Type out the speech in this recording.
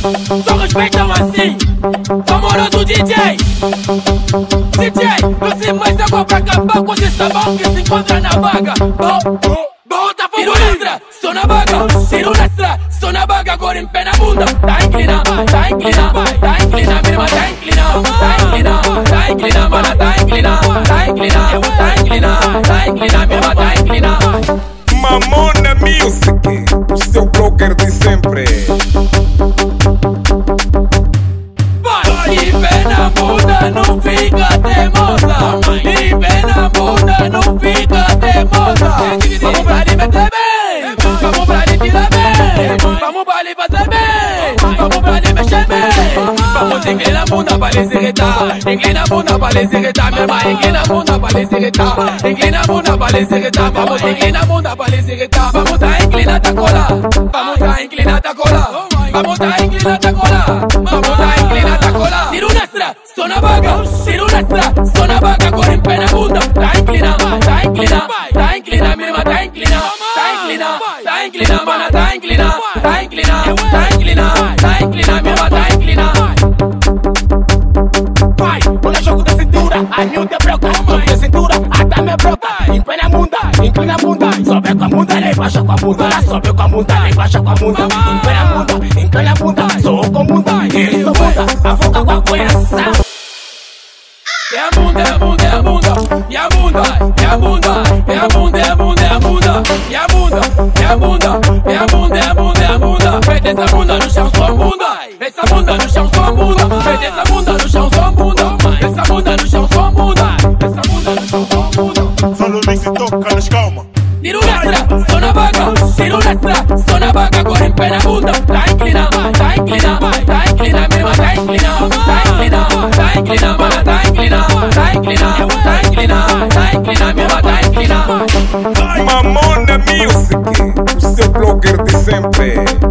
Só respeitam assim, amoroso DJ. DJ, você mais água pra acabar com esse sabão que se encontra na baga. Bota fogo extra, só na baga. Tiro extra, só na baga. Agora em pé na bunda. Tá inclina, tá inclina, tá inclina, minha irmã tá inclina, tá inclina, tá inclina, mana tá inclina, tá inclina, tá inclina, tá inclina, minha irmã tá inclina. Mamona Music, o seu blogger de sempre. E pé na bunda não fica teimosa. E pé na bunda não fica teimosa. Vamos pra ali meter bem, vamos pra ali tirar bem, vamos pra ali fazer bem, vamos pra ali mexer bem. Vamos inclinar a bunda pra lhe irritar, inclina a bunda pra lhe irritar, minha irmã, inclina a bunda pra lhe irritar, inclina a bunda pra lhe irritar, vamos inclinar a bunda pra lhe irritar. Vamos tá inclinada a cola, vamos tá inclinada a cola, vamos tá inclinada a cola, vamos tá inclinada a cola. Tiro extra, só na baga, tiro extra, só na baga. Agora em pé na bunda, tá inclina, tá inclina, tá inclina, minha irmã tá inclina, tá inclina, tá inclina, mana tá inclina, tá inclina, tá inclina, tá inclina, minha irmã tá inclina. Vai, olha jogo da cintura, a miúda broca, jogo da cintura, até me broca. Empé na bunda, inclina a bunda, sobe com a bunda, nem baixa com a bunda, sobe com a bunda, nem baixa com a bunda. Empé na bunda, inclina a bunda, sou com bunda, isso bunda, afoga com a coração. É a bunda, é a bunda, é a bunda, e a bunda, é a bunda, é a bunda, é a bunda, é a bunda, e a bunda, é a bunda, é a bunda, é a bunda, é a bunda. Mete essa bunda no chão, só bunda, essa bunda no chão, só bunda, mete essa bunda no chão, só bunda, essa bunda no chão, só bunda, essa bunda no chão, só bunda. Só no mix e toca nas calma. Tiro extra, só na baga, tiro extra, só na baga. Agora em pé na bunda, tá inclina, tá inclina, tá inclina, minha irmã tá inclina, tá inclina, tá inclina, mana tá inclina, tá inclina, tá inclina, tá inclina, minha irmã tá inclina. Mamona Music, o seu blogger de sempre.